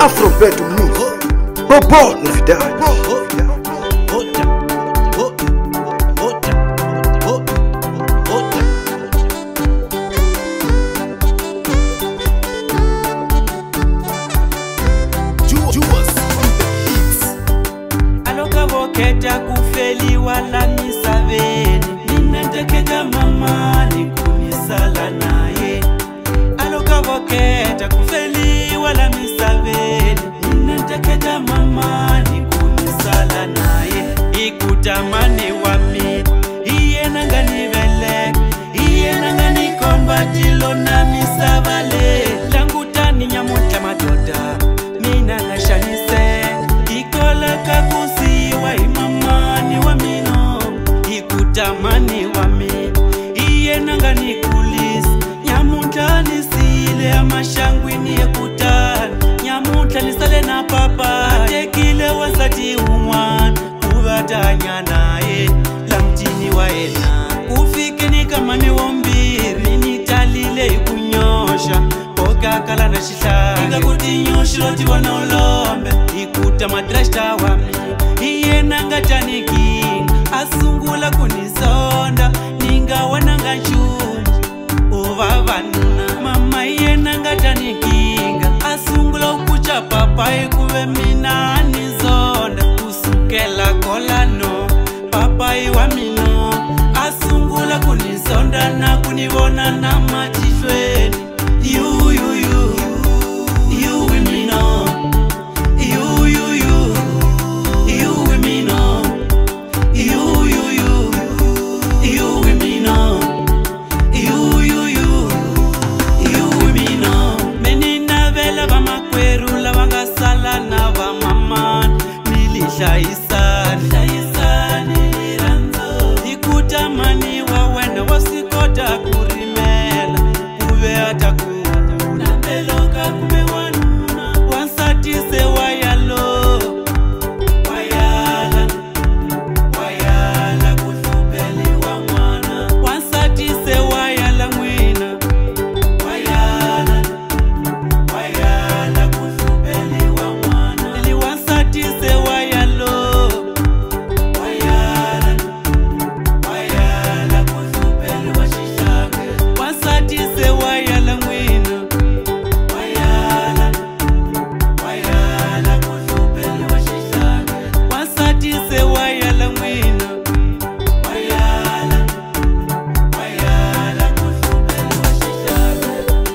Afrobeto Music, Bobo novidade. Alokavoketa kufeli wala misaveni, ninendeketa mama nikumisala naye. Alokavoketa kufeli wala misaveni, ninendeketa mama nikumisala naye. Ikutamani wami, iye nangani vele, iye nangani kombatilo na misavale. Langutani nyamuta madoda, mina nashanise, ikola kakusi wa imamani wa mino. Ikutamani wami, iye nangani kulis, nyamuta nisile amashangwi ni ekutani. Nyamuta nisale na papa, atekile wasati umwan, kuvatanya nae, lamtini wa ena. Kufike ni kama ni wombiri, nitalile ikunyosha, poka kala na shita. Inga kutinyosha loti wanaolombe, ikuta madrashta wami. Iye nanga janiki, asungula kunisonda, ninga wananga nchumu, uvavanuna. Mama iye nanga janiki, asungula ukucha papa ikuwe mina nizonda. Usukela kolano, papa iwa mino, asungula kunisonda na kunivona na matishweni. You with me no. You with me no. You with me no. You with me no. Menina vela va makweru la vanga sala na va mama. Nilisha isani ranzo. Ikutamani wa wena wasikota kurimela. Uwe ataku nabeloka kumewanuna. Wansati se wayalo, wayala kufupeli wa mwana. Wansati se wayala mwina, wayala kufupeli wa mwana. Ili wansati se wayalo, wayala kufupeli wa shishake. Wansati se wayala mwina, wayala kufupeli wa shishake. Wansati se wayala mwina, wayala kufupeli wa shishake.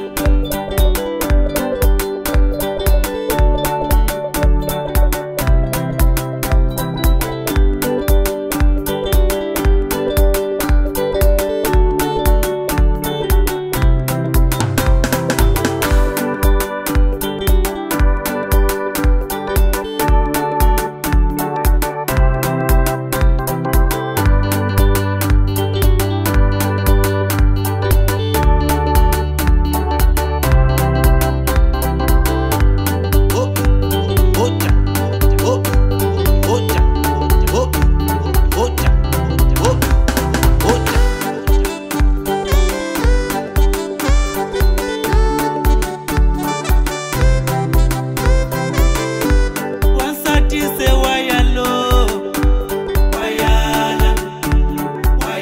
Wansati se wayalo,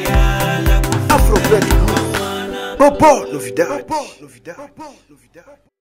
wayala Afrobeto Music, Bobo novidade.